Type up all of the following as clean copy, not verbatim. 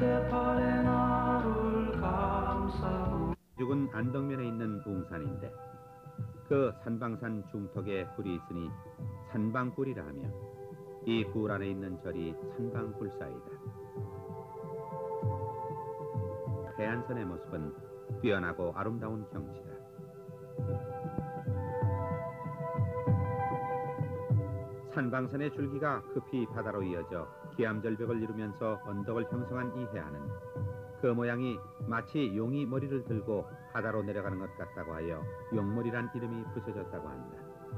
죽은 안덕면에 있는 웅산인데 그 산방산 중턱에 굴이 있으니 산방굴이라 하며 이 굴 안에 있는 절이 산방굴사이다. 해안선의 모습은 뛰어나고 아름다운 경치다. 산방산의 줄기가 급히 바다로 이어져 기암절벽을 이루면서 언덕을 형성한 이 해안은 그 모양이 마치 용이 머리를 들고 바다로 내려가는 것 같다고 하여 용머리란 이름이 붙여졌다고 한다.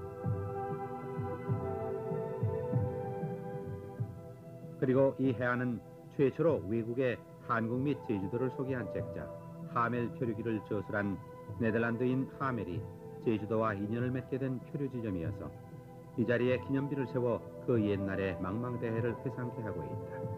그리고 이 해안은 최초로 외국에 한국 및 제주도를 소개한 책자 하멜 표류기를 저술한 네덜란드인 하멜이 제주도와 인연을 맺게 된 표류 지점이어서 이 자리에 기념비를 세워 그 옛날의 망망대해를 회상케 하고 있다.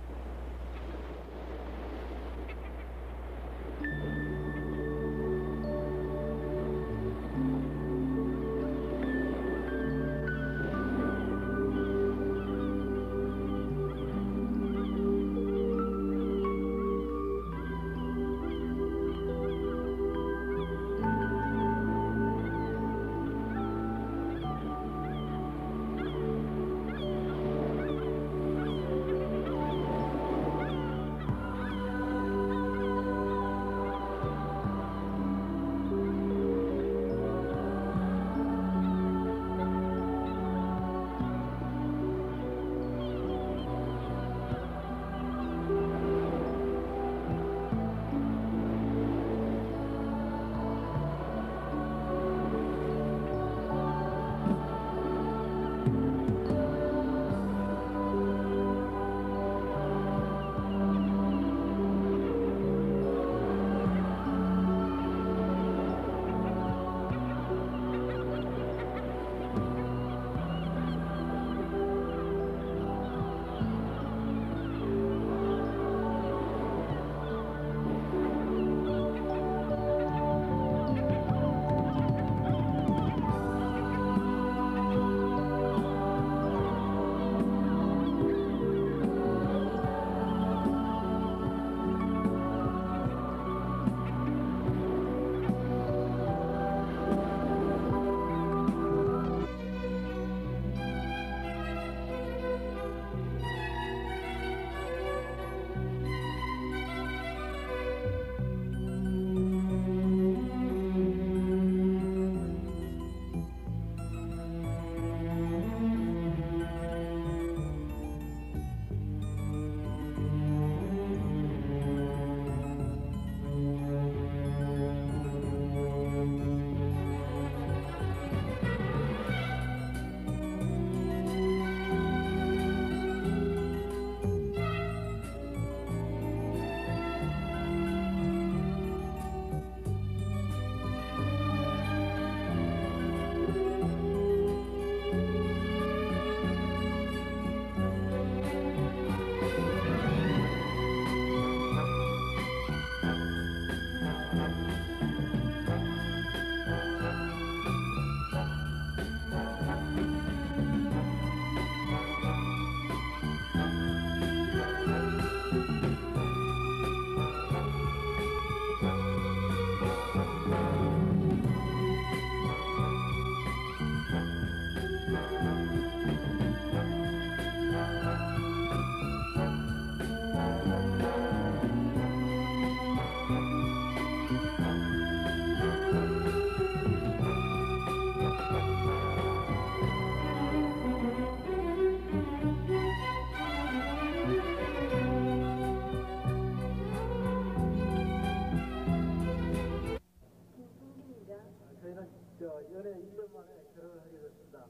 연애 1년 만에 결혼을 하게 됐습니다.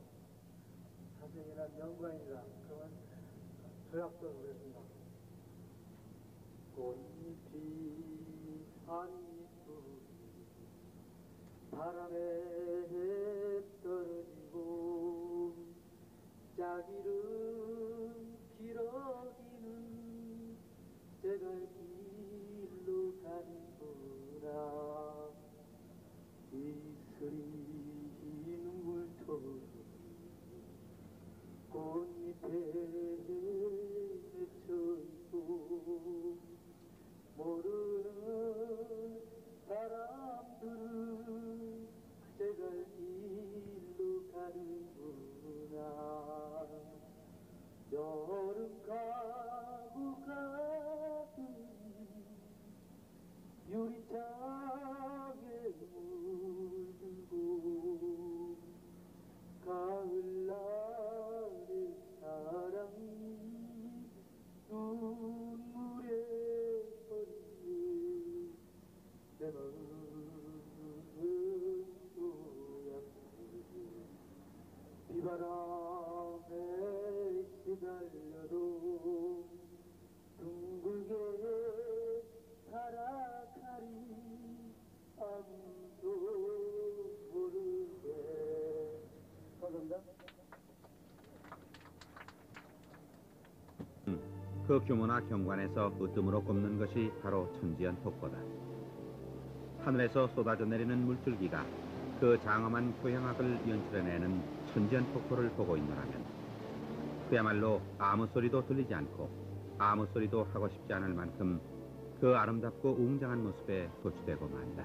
사실이란 영광이다. 그러면 조약도 하겠습니다. 꽃잎이 한잎 바람에 떨어지고 짝이름 기러기는 제갈 길로 가는구나. 이슬이 눈물토록 꽃잎에 맺혀있고 그 규모나 경관에서 으뜸으로 꼽는 것이 바로 천지연 폭포다. 하늘에서 쏟아져 내리는 물줄기가 그 장엄한 토양학을 연출해내는 천지연 폭포를 보고 있노라면 그야말로 아무 소리도 들리지 않고 아무 소리도 하고 싶지 않을 만큼 그 아름답고 웅장한 모습에 도취되고 만다.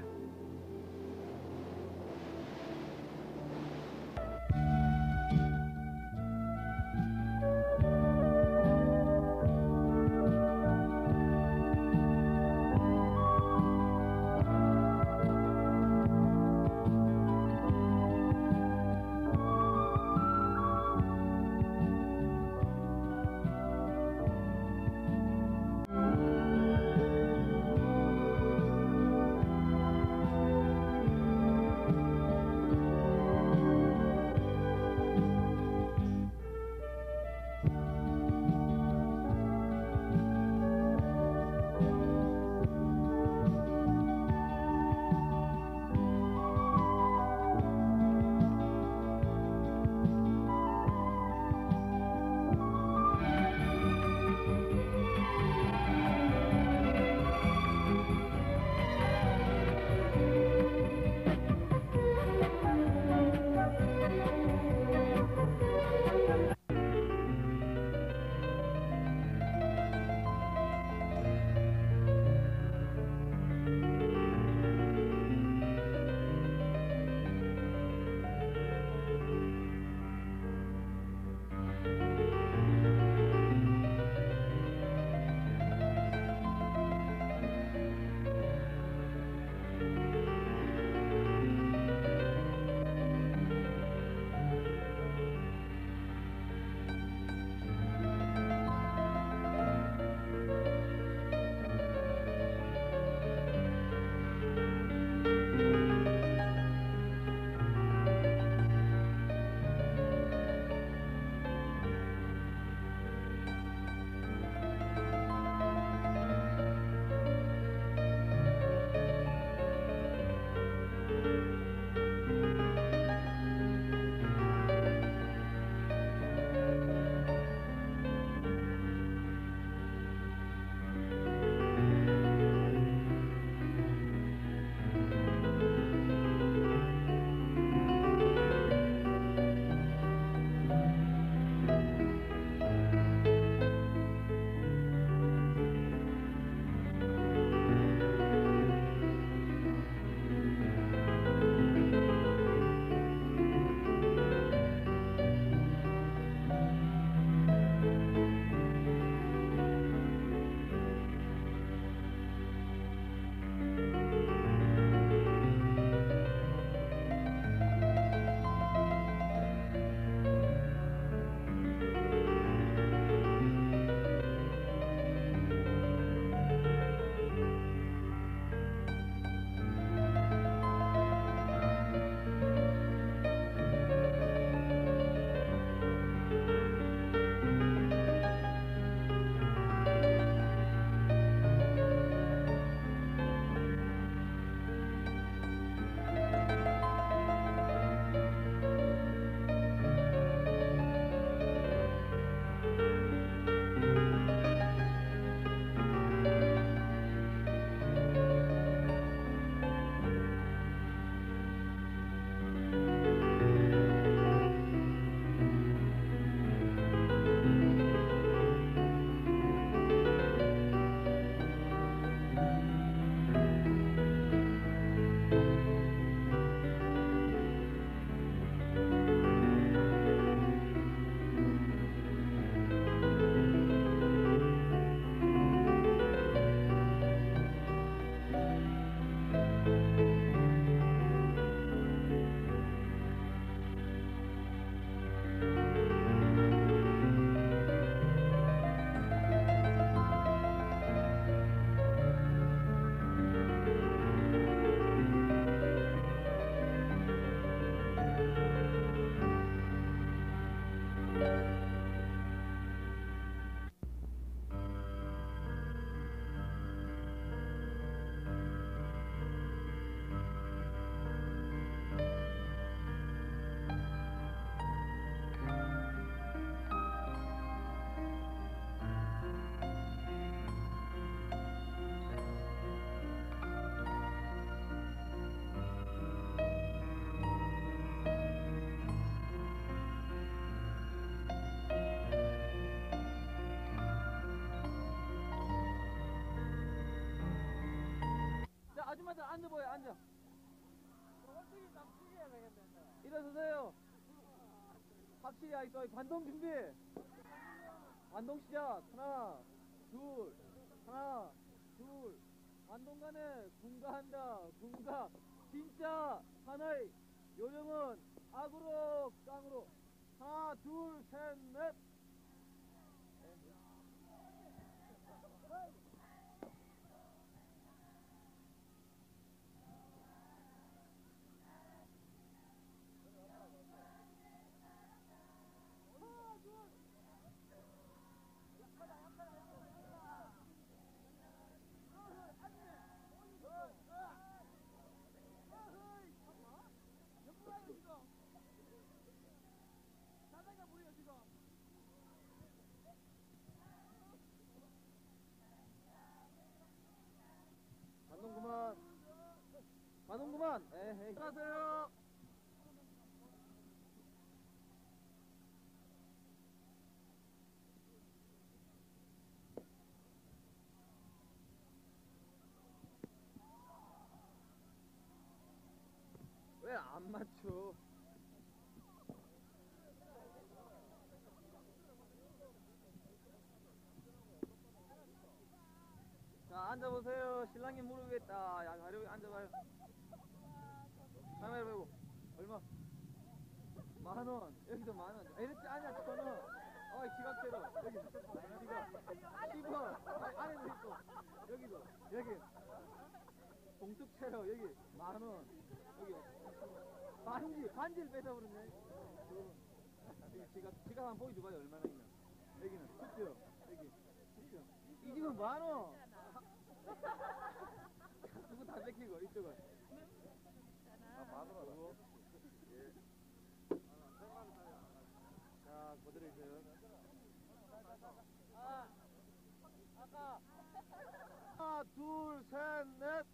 앉아봐요, 앉아. 일어서세요. 확실히 하겠어. 반동 준비. 반동 시작. 하나, 둘, 하나, 둘. 반동 간에 군가한다. 군가. 진짜 하나의 요령은 악으로 깡으로. 하나, 둘, 셋, 넷. 반동 그만. 반동 그만. 에헤이. 가세요. 왜 안 맞춰? 자, 앉아보세요. 신랑님 모르겠다. 야, 가려고 앉아봐요. 카메라 보고. 얼마? 10,000원. 여기도 10,000원. 이렇게 앉아, 저는. 어이, 지각대로. 여기 밑에 지각. 10원. 아니, 안에도 있고. 여기도. 여기. 봉투채로. 여기. 10,000원. 여기. 반지를 뺏어버렸네. 여기 지각 한번 보여줘봐요. 얼마나 있나. 여기는. 그죠? 여기. 그죠? 이 집은 10,000원. 누구 다 뺏기고, 이쪽은. 만원. 예. 자, 그대로 있어요. 아까. 하나, 둘, 셋, 넷.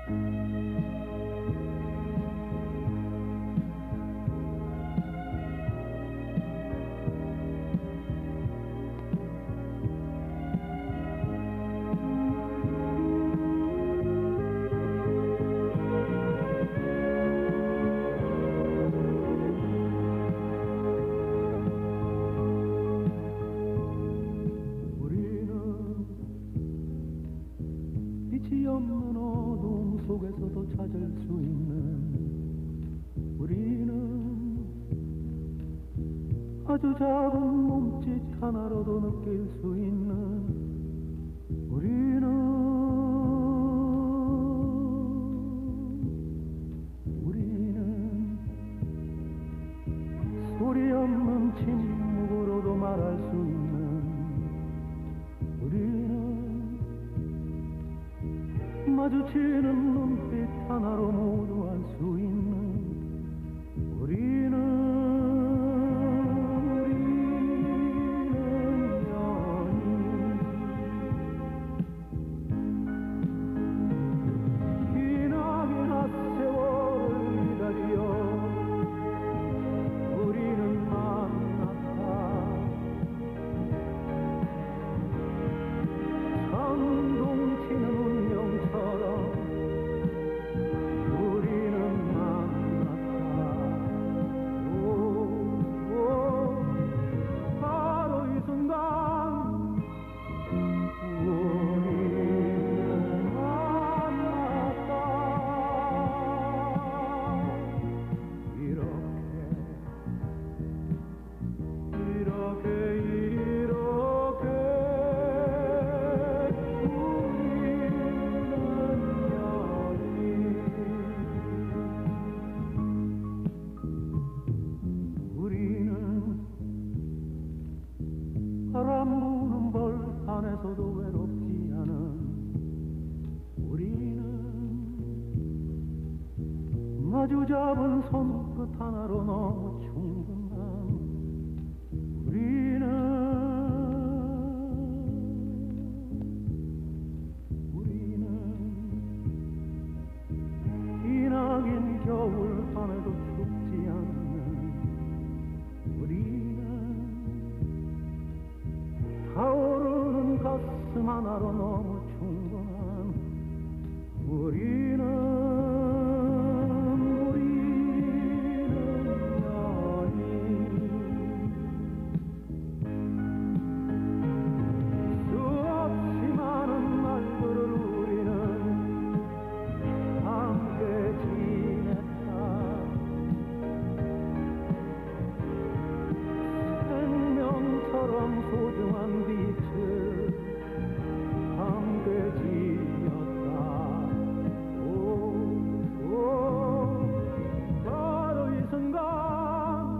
빛이 없는 어둠 속에서도 찾을 수 있는 우리는 아주 작은 몸짓 하나로도 느낄 수 있는 우리는 소리 없는 침묵으로도 말할 수 있는 우리는 마주치는 눈빛 하나로 모두 알 수 있는 우리는 연인 기나긴 핫세월을 기다려 우리는 만났다. 선동치는 운명처럼 우리는 만났다. 오, 바로 이 순간 우리는 만났다. 이렇게 우리는 연인 우리는 바람 부는 벌 안에서도 외롭지 않은 우리는 마주 잡은 손끝 하나로 너무 충분한 우리는 기나긴 겨울 밤에도 춥지 않는 우리는 타오르는 가슴 하나로 너무 충분한 우리는 수없이 많은 날들을 우리는 함께 지냈다. 생명처럼 소중한 빛을 함께 지었다. 오, 바로 이 순간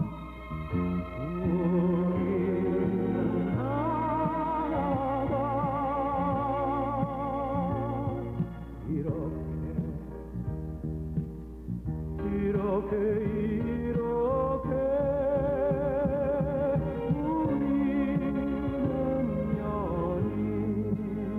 우리는 하나다. 이렇게 우리는 연인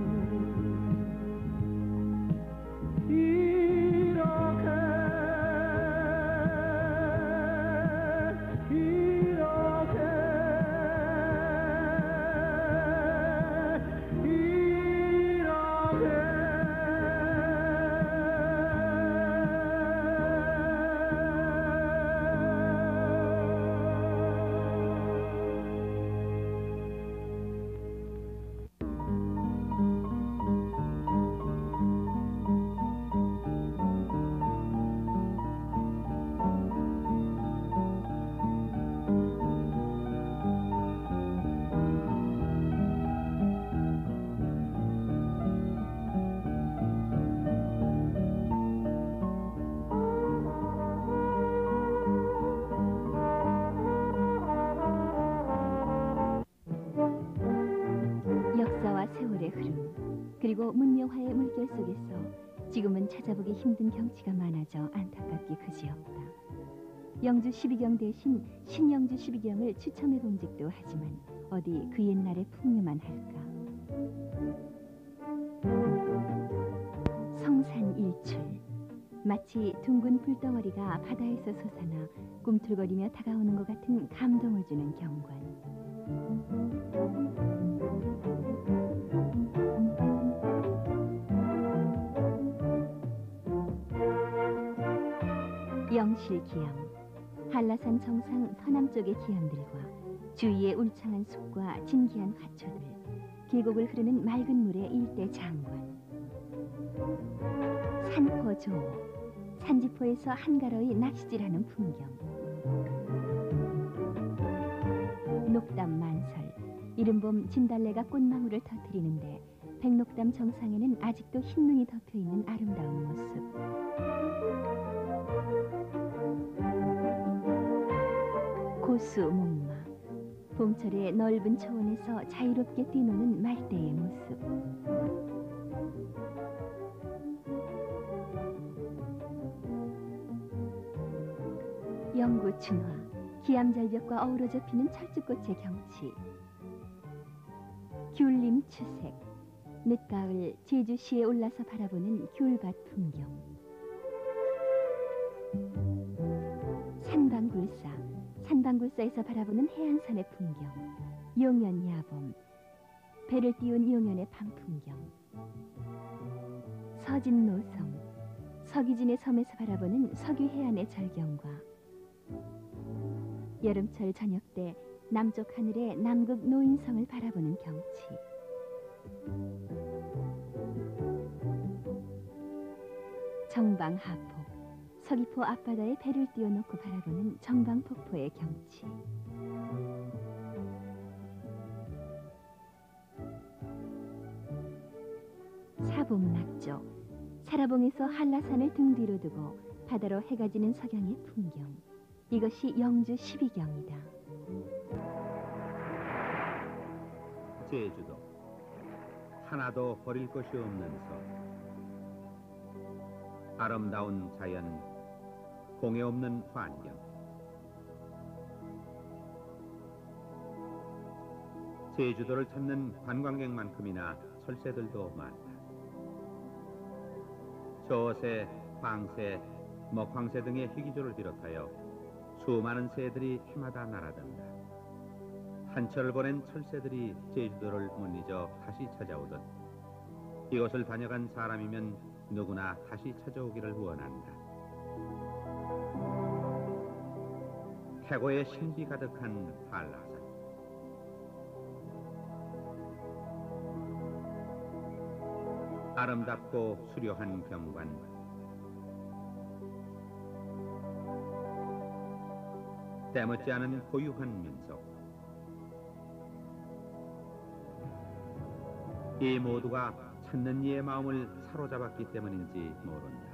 역사와 세월의 흐름, 그리고 문명화의 물결 속에서 지금은 찾아보기 힘든 경치가 많아져 안타깝기 그지없다. 영주 12경 대신 신영주 12경을 추첨해 본 적도 하지만 어디 그 옛날의 풍류만 할까. 광산 일출. 마치 둥근 불덩어리가 바다에서 솟아나 꿈틀거리며 다가오는 것 같은 감동을 주는 경관. 영실기암. 한라산 정상 서남쪽의 기암들과 주위의 울창한 숲과 진기한 화초들, 계곡을 흐르는 맑은 물의 일대 장관. 산포조. 산지포에서 한가로이 낚시질하는 풍경. 녹담 만설. 이른봄 진달래가 꽃망울을 터뜨리는데 백록담 정상에는 아직도 흰눈이 덮여있는 아름다운 모습. 고수목마. 봄철의 넓은 초원에서 자유롭게 뛰노는 말대의 모습. 영구춘화. 기암절벽과 어우러져 피는 철쭉꽃의 경치. 귤림 추색. 늦가을 제주시에 올라서 바라보는 귤밭 풍경. 산방굴사. 산방굴사에서 바라보는 해안산의 풍경. 용연야봄. 배를 띄운 용연의 밤 풍경. 서진노성. 서기진의 섬에서 바라보는 석유 해안의 절경과 여름철 저녁 때 남쪽 하늘의 남극 노인성을 바라보는 경치. 정방하폭. 서귀포 앞바다에 배를 띄워놓고 바라보는 정방폭포의 경치. 사봉낙조. 사라봉에서 한라산을 등 뒤로 두고 바다로 해가 지는 석양의 풍경. 이것이 영주 12경이다. 제주도. 하나도 버릴 것이 없는 섬. 아름다운 자연, 공해 없는 환경. 제주도를 찾는 관광객만큼이나 철새들도 많다. 저새, 황새, 먹황새 등의 희귀조를 비롯하여 수많은 새들이 해마다 날아든다. 한철을 보낸 철새들이 제주도를 못 잊어 다시 찾아오듯 이곳을 다녀간 사람이면 누구나 다시 찾아오기를 원한다. 태고의 신비 가득한 한라산. 아름답고 수려한 경관. 때묻지 않은 고유한 민속. 이 모두가 찾는 이의 마음을 사로잡았기 때문인지 모른다.